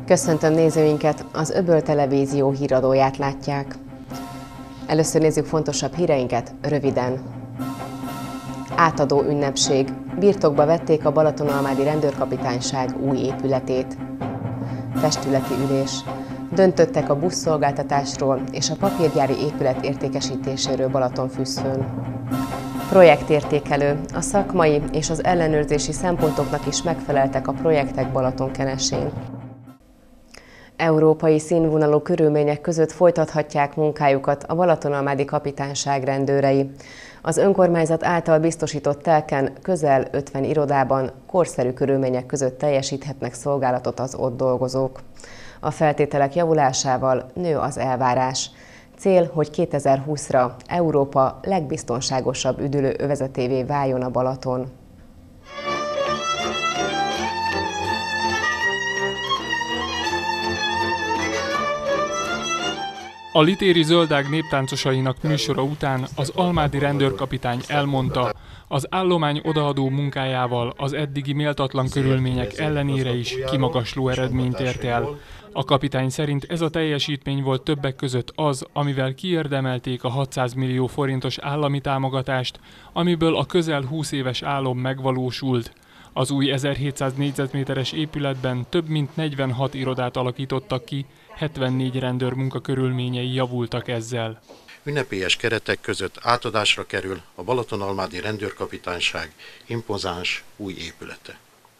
Köszöntöm nézőinket, az Öböl Televízió híradóját látják. Először nézzük fontosabb híreinket röviden. Átadó ünnepség. Birtokba vették a Balatonalmádi Rendőrkapitányság új épületét. Testületi ülés. Döntöttek a buszszolgáltatásról és a papírgyári épület értékesítéséről Balatonfüsszön. Projektértékelő. A szakmai és az ellenőrzési szempontoknak is megfeleltek a projektek Balatonkenesén. Európai színvonalú körülmények között folytathatják munkájukat a Balatonalmádi Kapitányság rendőrei. Az önkormányzat által biztosított telken közel 50 irodában korszerű körülmények között teljesíthetnek szolgálatot az ott dolgozók. A feltételek javulásával nő az elvárás. Cél, hogy 2020-ra Európa legbiztonságosabb üdülőövezetévé váljon a Balaton. A litéri zöldág néptáncosainak műsora után az almádi rendőrkapitány elmondta, az állomány odaadó munkájával az eddigi méltatlan körülmények ellenére is kimagasló eredményt ért el. A kapitány szerint ez a teljesítmény volt többek között az, amivel kiérdemelték a 600 millió forintos állami támogatást, amiből a közel 20 éves álom megvalósult. Az új 1700 négyzetméteres épületben több mint 46 irodát alakítottak ki, 74 rendőr munkakörülményei javultak ezzel. Ünnepélyes keretek között átadásra kerül a Balatonalmádi Rendőrkapitányság impozáns új épülete.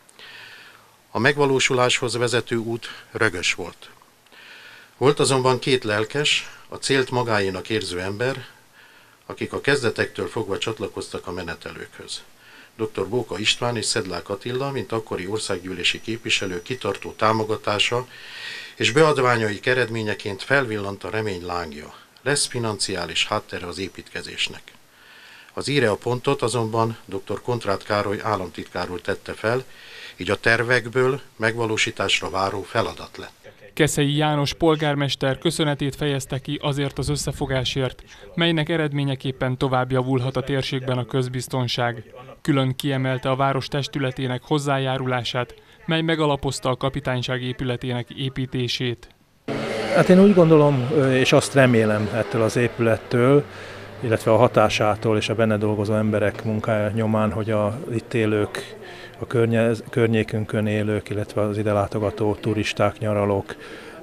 A megvalósuláshoz vezető út rögös volt. Volt azonban két lelkes, a célt magáénak érző ember, akik a kezdetektől fogva csatlakoztak a menetelőkhöz. Dr. Bóka István és Szedlák Attila, mint akkori országgyűlési képviselő kitartó támogatása és beadványaik eredményeként felvillant a remény lángja. Lesz financiális háttere az építkezésnek. Az íre a pontot azonban dr. Kontrát Károly államtitkár úr tette fel, így a tervekből megvalósításra váró feladat lett. Keszei János polgármester köszönetét fejezte ki azért az összefogásért, melynek eredményeképpen tovább javulhat a térségben a közbiztonság. Külön kiemelte a város testületének hozzájárulását, mely megalapozta a kapitányság épületének építését. Hát én úgy gondolom, és azt remélem ettől az épülettől, illetve a hatásától és a benne dolgozó emberek munkája nyomán, hogy a itt élők, a környékünkön élők, illetve az ide látogató turisták, nyaralók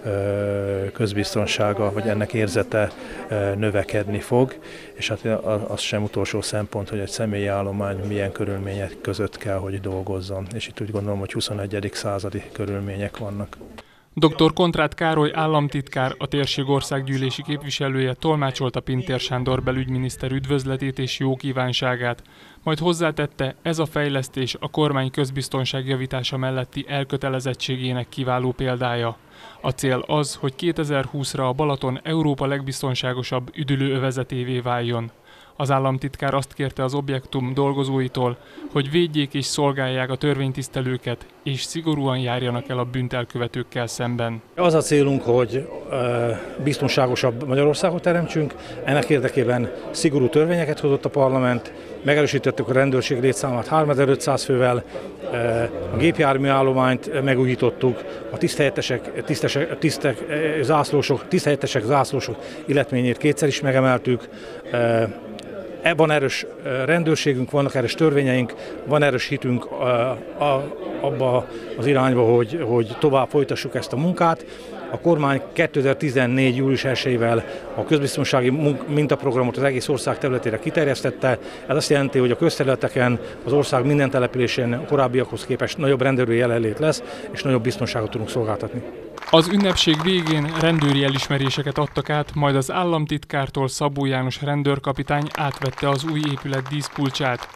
közbiztonsága, vagy ennek érzete növekedni fog, és hát az sem utolsó szempont, hogy egy személyi állomány milyen körülmények között kell, hogy dolgozzon. És itt úgy gondolom, hogy 21. századi körülmények vannak. Dr. Kontrát Károly államtitkár, a térség országgyűlési képviselője tolmácsolta Pintér Sándor belügyminiszter üdvözletét és jó kívánságát, majd hozzátette, ez a fejlesztés a kormány közbiztonság javítása melletti elkötelezettségének kiváló példája. A cél az, hogy 2020-ra a Balaton Európa legbiztonságosabb üdülőövezetévé váljon. Az államtitkár azt kérte az objektum dolgozóitól, hogy védjék és szolgálják a törvénytisztelőket, és szigorúan járjanak el a bűntelkövetőkkel szemben. Az a célunk, hogy biztonságosabb Magyarországot teremtsünk, ennek érdekében szigorú törvényeket hozott a parlament, megerősítettük a rendőrség létszámát 3500 fővel, a gépjárműállományt megújítottuk, a tiszthelyettesek zászlósok illetményét kétszer is megemeltük. Van erős rendőrségünk, vannak erős törvényeink, van erős hitünk abba az irányba, hogy tovább folytassuk ezt a munkát. A kormány 2014. július 1-ével a közbiztonsági mintaprogramot az egész ország területére kiterjesztette. Ez azt jelenti, hogy a közterületeken, az ország minden településén a korábbiakhoz képest nagyobb rendőri jelenlét lesz, és nagyobb biztonságot tudunk szolgáltatni. Az ünnepség végén rendőri elismeréseket adtak át, majd az államtitkártól Szabó János rendőrkapitány átvette az új épület díszkulcsát.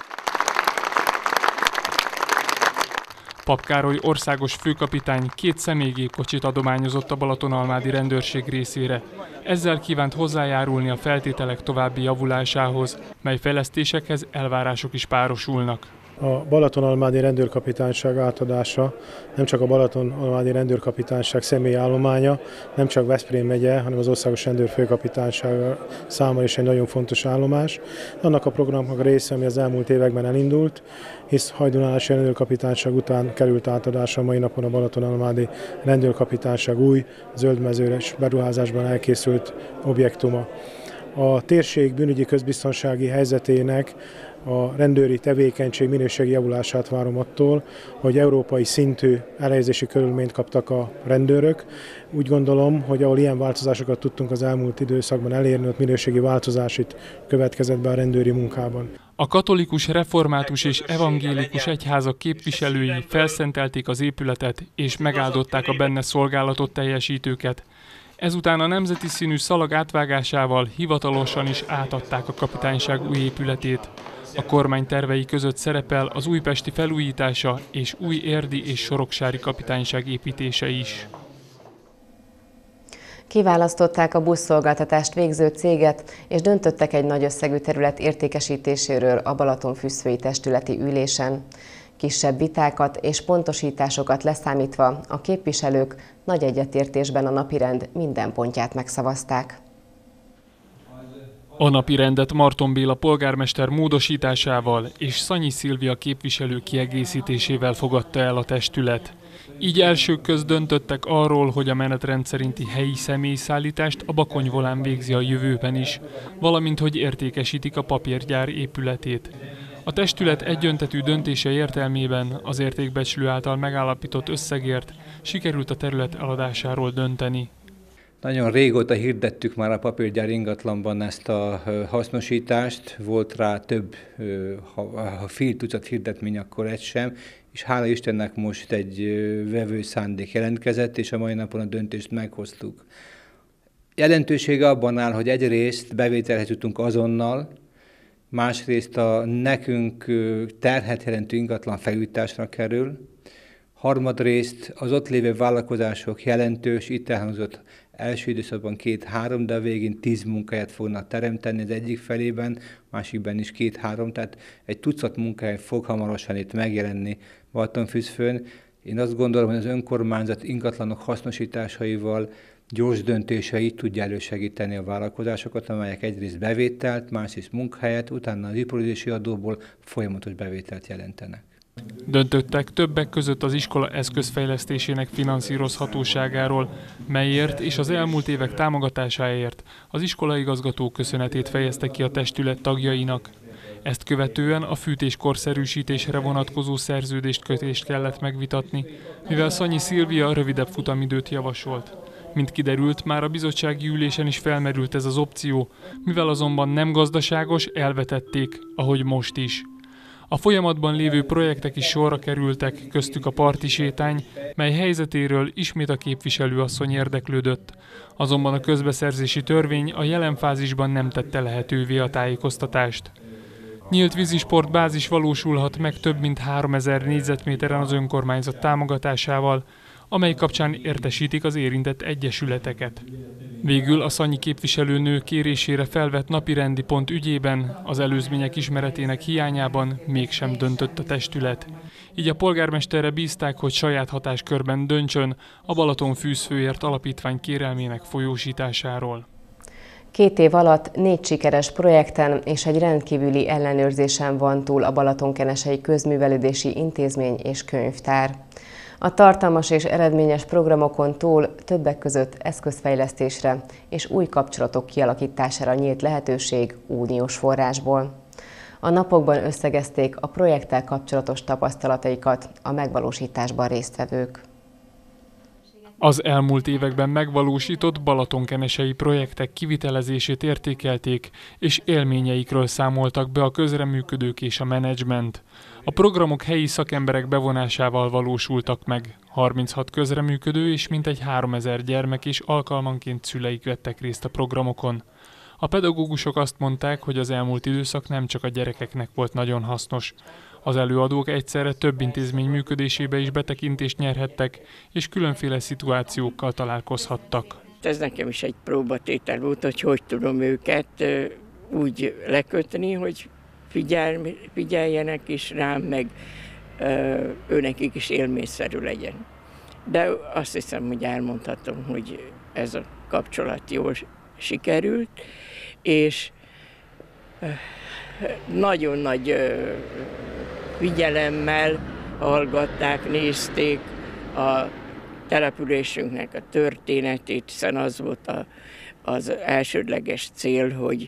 Pap Károly országos főkapitány 2 személygépkocsit adományozott a Balatonalmádi rendőrség részére. Ezzel kívánt hozzájárulni a feltételek további javulásához, mely fejlesztésekhez elvárások is párosulnak. A Balatonalmádi rendőrkapitányság átadása nem csak a Balatonalmádi rendőrkapitányság személyállománya, nem csak Veszprém megye, hanem az országos rendőrfőkapitányság számára is egy nagyon fontos állomás. Annak a programnak a része, ami az elmúlt években elindult, hisz Hajdúnálási rendőrkapitányság után került átadásra mai napon a Balatonalmádi rendőrkapitányság új, zöldmezőres beruházásban elkészült objektuma. A térség bűnügyi közbiztonsági helyzetének a rendőri tevékenység minőségi javulását várom attól, hogy európai szintű elhelyezési körülményt kaptak a rendőrök. Úgy gondolom, hogy ahol ilyen változásokat tudtunk az elmúlt időszakban elérni, ott minőségi változás itt következett be a rendőri munkában. A katolikus, református és evangélikus egyházak képviselői felszentelték az épületet és megáldották a benne szolgálatot teljesítőket. Ezután a nemzeti színű szalag átvágásával hivatalosan is átadták a kapitányság új épületét. A kormány tervei között szerepel az újpesti felújítása és új érdi és soroksári kapitányság építése is. Kiválasztották a buszszolgáltatást végző céget, és döntöttek egy nagy összegű terület értékesítéséről a Balatonfüggöny testületi ülésen. Kisebb vitákat és pontosításokat leszámítva a képviselők nagy egyetértésben a napirend minden pontját megszavazták. A napirendet Marton Béla polgármester módosításával és Szanyi Szilvia képviselő kiegészítésével fogadta el a testület. Így elsők közt döntöttek arról, hogy a menetrend szerinti helyi személyszállítást a Bakony Volán végzi a jövőben is, valamint hogy értékesítik a papírgyár épületét. A testület egyöntetű döntése értelmében az értékbecslő által megállapított összegért sikerült a terület eladásáról dönteni. Nagyon régóta hirdettük már a papírgyár ingatlanban ezt a hasznosítást, volt rá több, ha fél tucat hirdetmény, akkor egy sem, és hála Istennek most egy vevő szándék jelentkezett, és a mai napon a döntést meghoztuk. Jelentősége abban áll, hogy egyrészt bevételhez jutunk azonnal, másrészt a nekünk terhet jelentő ingatlan felújításra kerül, harmadrészt az ott lévő vállalkozások jelentős, itt elhangzott első időszakban 2-3, de a végén 10 munkahelyet fognak teremteni az egyik felében, másikben is 2-3, tehát egy tucat munkahely fog hamarosan itt megjelenni Balatonfüggönyön. Én azt gondolom, hogy az önkormányzat ingatlanok hasznosításaival gyors döntéseit tudja elősegíteni a vállalkozásokat, amelyek egyrészt bevételt, másrészt munkahelyet, utána az iparüzési adóból folyamatos bevételt jelentenek. Döntöttek többek között az iskola eszközfejlesztésének finanszírozhatóságáról, melyért és az elmúlt évek támogatásáért az iskolaigazgató köszönetét fejezte ki a testület tagjainak. Ezt követően a fűtés korszerűsítésre vonatkozó szerződést kellett megvitatni, mivel Szanyi Szilvia rövidebb futamidőt javasolt. Mint kiderült, már a bizottsági ülésen is felmerült ez az opció, mivel azonban nem gazdaságos, elvetették, ahogy most is. A folyamatban lévő projektek is sorra kerültek, köztük a parti sétány, mely helyzetéről ismét a képviselőasszony érdeklődött. Azonban a közbeszerzési törvény a jelen fázisban nem tette lehetővé a tájékoztatást. Nyílt vízisport bázis valósulhat meg több mint 3000 négyzetméteren az önkormányzat támogatásával, amely kapcsán értesítik az érintett egyesületeket. Végül a Szanyi képviselőnő kérésére felvett napirendi pont ügyében az előzmények ismeretének hiányában mégsem döntött a testület. Így a polgármesterre bízták, hogy saját hatáskörben döntsön a Balatonfüggönyért alapítvány kérelmének folyósításáról. 2 év alatt 4 sikeres projekten és egy rendkívüli ellenőrzésen van túl a Balatonkenesei Közművelődési Intézmény és Könyvtár. A tartalmas és eredményes programokon túl többek között eszközfejlesztésre és új kapcsolatok kialakítására nyílt lehetőség uniós forrásból. A napokban összegezték a projekttel kapcsolatos tapasztalataikat a megvalósításban résztvevők. Az elmúlt években megvalósított balatonkenesei projektek kivitelezését értékelték, és élményeikről számoltak be a közreműködők és a menedzsment. A programok helyi szakemberek bevonásával valósultak meg. 36 közreműködő és mintegy 3000 gyermek és alkalmanként szüleik vettek részt a programokon. A pedagógusok azt mondták, hogy az elmúlt időszak nem csak a gyerekeknek volt nagyon hasznos. Az előadók egyszerre több intézmény működésébe is betekintést nyerhettek, és különféle szituációkkal találkozhattak. Ez nekem is egy próbatétel volt, hogy tudom őket úgy lekötni, hogy figyeljenek is rám, meg őnekik is élményszerű legyen. De azt hiszem, hogy elmondhatom, hogy ez a kapcsolat jól sikerült, és nagyon nagy figyelemmel hallgatták, nézték a településünknek a történetét, hiszen az volt az elsődleges cél, hogy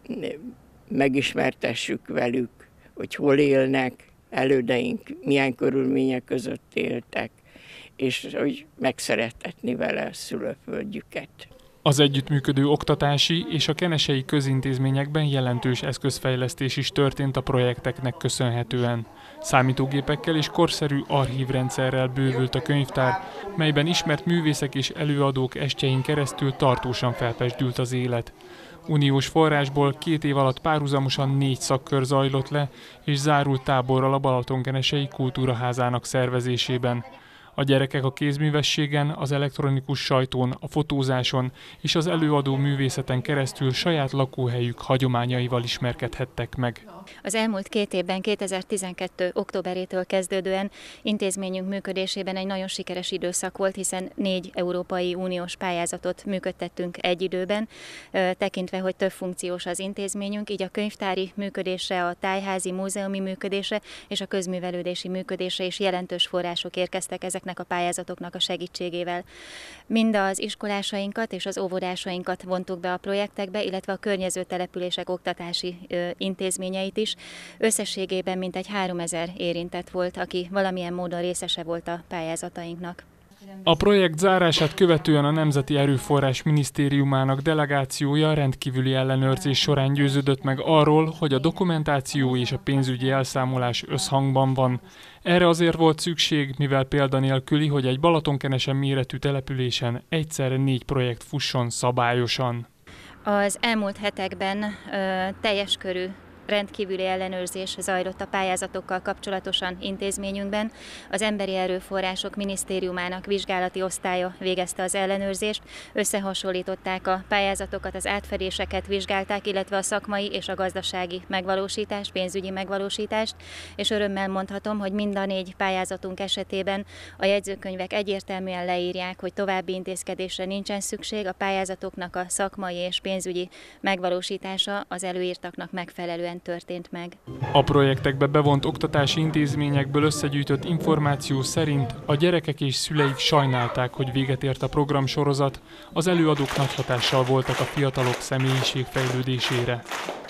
megismertessük velük, hogy hol élnek, elődeink milyen körülmények között éltek, és hogy megszerettetni vele a szülőföldjüket. Az együttműködő oktatási és a kenesei közintézményekben jelentős eszközfejlesztés is történt a projekteknek köszönhetően. Számítógépekkel és korszerű archívrendszerrel bővült a könyvtár, melyben ismert művészek és előadók estjein keresztül tartósan felpezsdült az élet. Uniós forrásból 2 év alatt párhuzamosan 4 szakkör zajlott le, és zárult táborral a Balatonkenesei Kultúraházának szervezésében. A gyerekek a kézművességen, az elektronikus sajtón, a fotózáson és az előadó művészeten keresztül saját lakóhelyük hagyományaival ismerkedhettek meg. Az elmúlt 2 évben, 2012. októberétől kezdődően intézményünk működésében egy nagyon sikeres időszak volt, hiszen 4 Európai Uniós pályázatot működtettünk egy időben, tekintve, hogy több funkciós az intézményünk, így a könyvtári működésre, a tájházi, múzeumi működésre és a közművelődési működésre is jelentős források érkeztek ezeknek a pályázatoknak a segítségével. Mind az iskolásainkat és az óvodásainkat vontuk be a projektekbe, illetve a környező települések oktatási intézményeit is. Összességében mintegy 3000 érintett volt, aki valamilyen módon részese volt a pályázatainknak. A projekt zárását követően a Nemzeti Erőforrás Minisztériumának delegációja rendkívüli ellenőrzés során győződött meg arról, hogy a dokumentáció és a pénzügyi elszámolás összhangban van. Erre azért volt szükség, mivel példanélküli, hogy egy Balatonkenesen méretű településen egyszerre 4 projekt fusson szabályosan. Az elmúlt hetekben teljes körű rendkívüli ellenőrzés zajlott a pályázatokkal kapcsolatosan intézményünkben. Az Emberi Erőforrások Minisztériumának vizsgálati osztálya végezte az ellenőrzést, összehasonlították a pályázatokat, az átfedéseket vizsgálták, illetve a szakmai és a gazdasági megvalósítást, pénzügyi megvalósítást, és örömmel mondhatom, hogy mind a 4 pályázatunk esetében a jegyzőkönyvek egyértelműen leírják, hogy további intézkedésre nincsen szükség, a pályázatoknak a szakmai és pénzügyi megvalósítása az előírtaknak megfelelően történt meg. A projektekbe bevont oktatási intézményekből összegyűjtött információ szerint a gyerekek és szüleik sajnálták, hogy véget ért a programsorozat, az előadók nagy hatással voltak a fiatalok személyiségfejlődésére.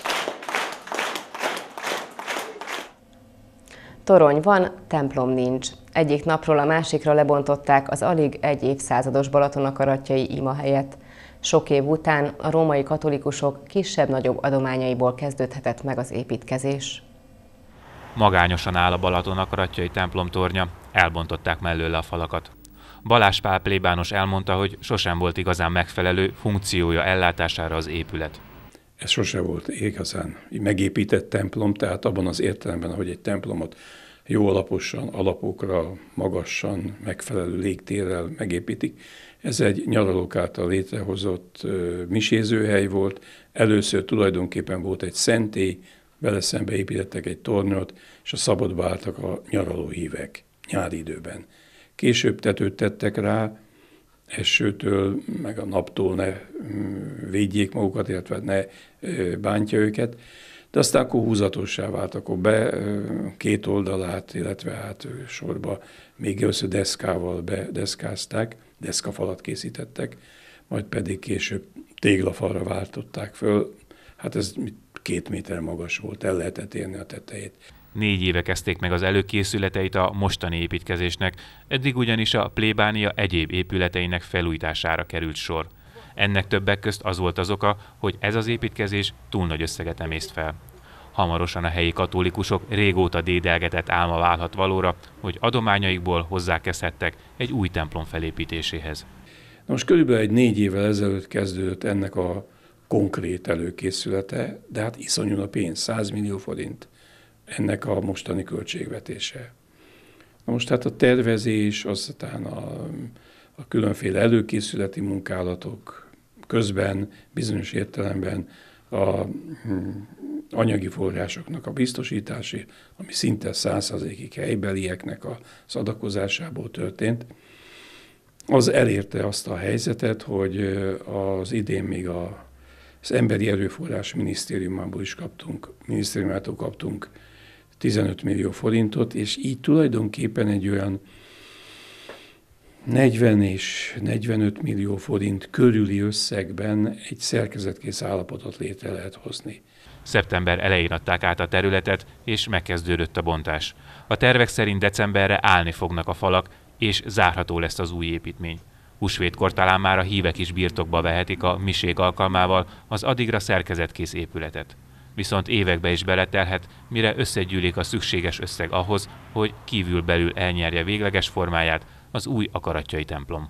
Torony van, templom nincs. Egyik napról a másikra lebontották az alig 1 évszázados Balatonakaratjai imahelyet. Sok év után a római katolikusok kisebb-nagyobb adományaiból kezdődhetett meg az építkezés. Magányosan áll a Balatonakaratjai templom tornya, elbontották mellőle a falakat. Balázs Pál plébános elmondta, hogy sosem volt igazán megfelelő funkciója ellátására az épület. Ez sose volt igazán megépített templom, tehát abban az értelemben, hogy egy templomot jó alaposan, alapokra, magasan, megfelelő légtérrel megépítik. Ez egy nyaralók által létrehozott misézőhely volt. Először tulajdonképpen volt egy szentély, vele szembe építettek egy tornyot, és a szabadba álltak a nyaralóhívek nyári időben. Később tetőt tettek rá, esőtől, meg a naptól ne védjék magukat, illetve ne bántja őket, de aztán akkor húzatossá vált, akkor be 2 oldalát, illetve hát sorba még először deszkával bedeszkázták, deszkafalat készítettek, majd pedig később téglafalra váltották föl. Hát ez 2 méter magas volt, el lehetett érni a tetejét. 4 éve kezdték meg az előkészületeit a mostani építkezésnek, eddig ugyanis a plébánia egyéb épületeinek felújítására került sor. Ennek többek közt az volt az oka, hogy ez az építkezés túl nagy összeget emészt fel. Hamarosan a helyi katolikusok régóta dédelgetett álma válhat valóra, hogy adományaikból hozzákezdhettek egy új templom felépítéséhez. Most körülbelül egy 4 évvel ezelőtt kezdődött ennek a konkrét előkészülete, de hát iszonyú a pénz, 100 millió forint ennek a mostani költségvetése. Na most hát a tervezés, aztán a különféle előkészületi munkálatok közben bizonyos értelemben a anyagi forrásoknak a biztosításé, ami szinte 100%-ig helybelieknek az adakozásából történt, az elérte azt a helyzetet, hogy az idén még az Emberi Erőforrás Minisztériumától kaptunk 15 millió forintot, és így tulajdonképpen egy olyan 40 és 45 millió forint körüli összegben egy szerkezetkész állapotot létre lehet hozni. Szeptember elején adták át a területet, és megkezdődött a bontás. A tervek szerint decemberre állni fognak a falak, és zárható lesz az új építmény. Húsvétkor talán már a hívek is birtokba vehetik a miség alkalmával az addigra szerkezetkész épületet. Viszont évekbe is beletelhet, mire összegyűlik a szükséges összeg ahhoz, hogy kívül-belül elnyerje végleges formáját az új akaratjai templom.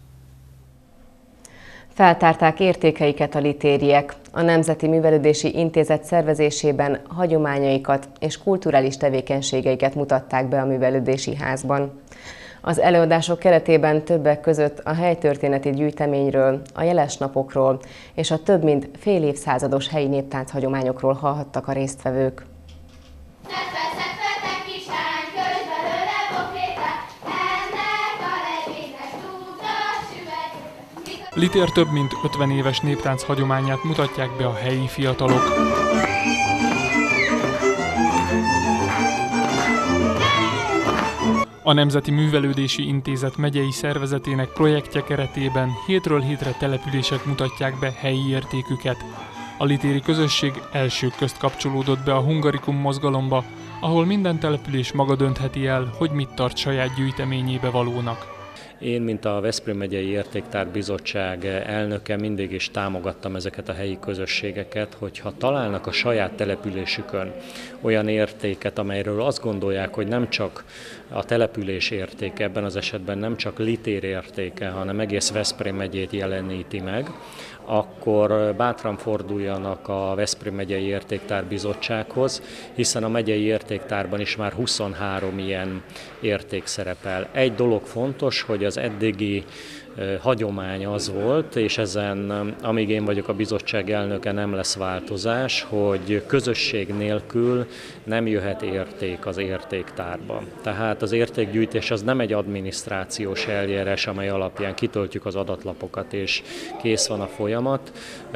Feltárták értékeiket a litériek. A Nemzeti Művelődési Intézet szervezésében hagyományaikat és kulturális tevékenységeiket mutatták be a művelődési házban. Az előadások keretében többek között a helytörténeti gyűjteményről, a jeles napokról és a több mint fél évszázados helyi néptánc hagyományokról hallhattak a résztvevők. Litér több mint 50 éves néptánc hagyományát mutatják be a helyi fiatalok. A Nemzeti Művelődési Intézet megyei szervezetének projektje keretében hétről hétre települések mutatják be helyi értéküket. A litéri közösség elsők közt kapcsolódott be a Hungarikum mozgalomba, ahol minden település maga döntheti el, hogy mit tart saját gyűjteményébe valónak. Én, mint a Veszprém megyei Értéktár Bizottság elnöke mindig is támogattam ezeket a helyi közösségeket, hogyha találnak a saját településükön olyan értéket, amelyről azt gondolják, hogy nem csak a település értéke, ebben az esetben nem csak litér értéke, hanem egész Veszprém megyét jeleníti meg, akkor bátran forduljanak a Veszprém megyei Értéktár Bizottsághoz, hiszen a megyei értéktárban is már 23 ilyen érték szerepel. Egy dolog fontos, hogy az eddigi hagyomány az volt, és ezen, amíg én vagyok a bizottság elnöke, nem lesz változás, hogy közösség nélkül nem jöhet érték az értéktárba. Tehát az értékgyűjtés az nem egy adminisztrációs eljárás, amely alapján kitöltjük az adatlapokat, és kész van a folyamat.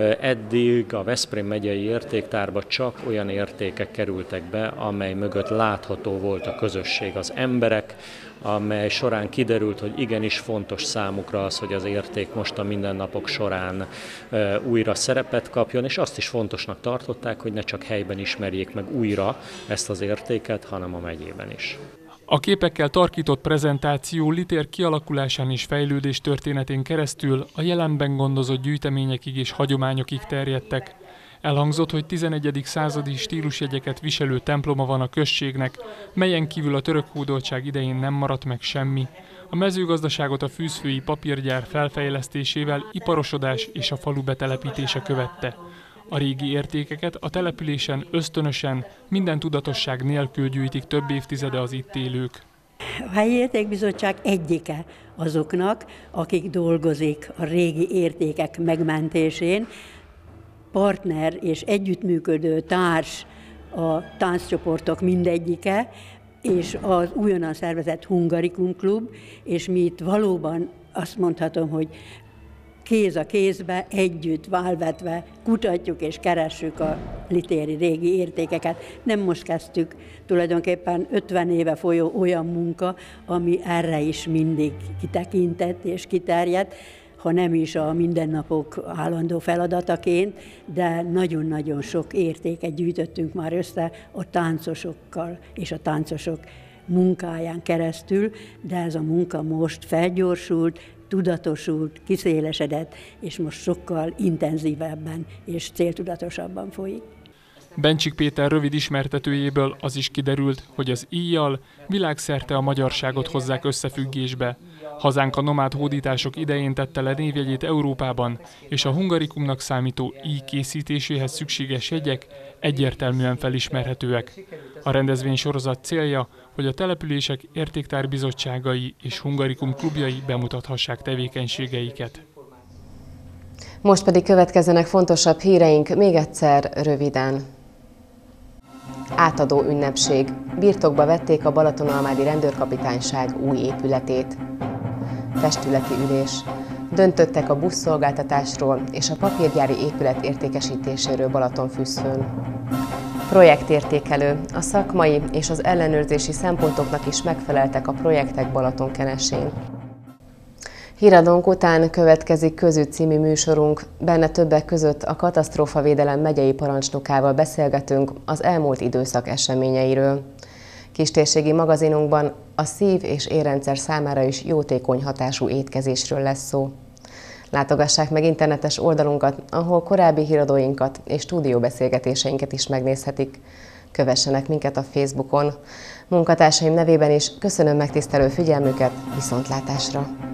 Eddig a Veszprém megyei értéktárba csak olyan értékek kerültek be, amely mögött látható volt a közösség, az emberek, amely során kiderült, hogy igenis fontos számukra az, hogy az érték most a mindennapok során újra szerepet kapjon, és azt is fontosnak tartották, hogy ne csak helyben ismerjék meg újra ezt az értéket, hanem a megyében is. A képekkel tarkított prezentáció litér kialakulásán és fejlődés történetén keresztül a jelenben gondozott gyűjteményekig és hagyományokig terjedtek. Elhangzott, hogy 11. századi stílusjegyeket viselő temploma van a községnek, melyen kívül a török hódoltság idején nem maradt meg semmi. A mezőgazdaságot a fűzfői papírgyár felfejlesztésével iparosodás és a falu betelepítése követte. A régi értékeket a településen ösztönösen, minden tudatosság nélkül gyűjtik több évtizede az itt élők. A helyi értékbizottság egyike azoknak, akik dolgozik a régi értékek megmentésén, partner és együttműködő társ a tánccsoportok mindegyike, és az újonnan szervezett Hungarikum Klub, és mi itt valóban azt mondhatom, hogy kéz a kézbe, együtt válvetve kutatjuk és keressük a litéri régi értékeket. Nem most kezdtük, tulajdonképpen 50 éve folyó olyan munka, ami erre is mindig kitekintett és kiterjedt, ha nem is a mindennapok állandó feladataként, de nagyon-nagyon sok értéket gyűjtöttünk már össze a táncosokkal és a táncosok munkáján keresztül, de ez a munka most felgyorsult, tudatosult, kiszélesedett, és most sokkal intenzívebben és céltudatosabban folyik. Bencsik Péter rövid ismertetőjéből az is kiderült, hogy az íjjal világszerte a magyarságot hozzák összefüggésbe. Hazánk a nomád hódítások idején tette le névjegyét Európában, és a hungarikumnak számító íj készítéséhez szükséges jegyek egyértelműen felismerhetőek. A rendezvény sorozat célja, hogy a települések értéktárbizottságai és hungarikum klubjai bemutathassák tevékenységeiket. Most pedig következzenek fontosabb híreink, még egyszer röviden. Átadó ünnepség. Birtokba vették a Balatonalmádi Rendőrkapitányság új épületét. Testületi ülés. Döntöttek a buszszolgáltatásról és a papírgyári épület értékesítéséről Balatonfüsszőn. Projektértékelő. A szakmai és az ellenőrzési szempontoknak is megfeleltek a projektek Balatonkenesén. Híradónk után következik Közügy című műsorunk, benne többek között a katasztrófavédelem megyei parancsnokával beszélgetünk az elmúlt időszak eseményeiről. Kistérségi magazinunkban a szív- és érrendszer számára is jótékony hatású étkezésről lesz szó. Látogassák meg internetes oldalunkat, ahol korábbi híradóinkat és stúdióbeszélgetéseinket is megnézhetik. Kövessenek minket a Facebookon. Munkatársaim nevében is köszönöm megtisztelő figyelmüket, viszontlátásra!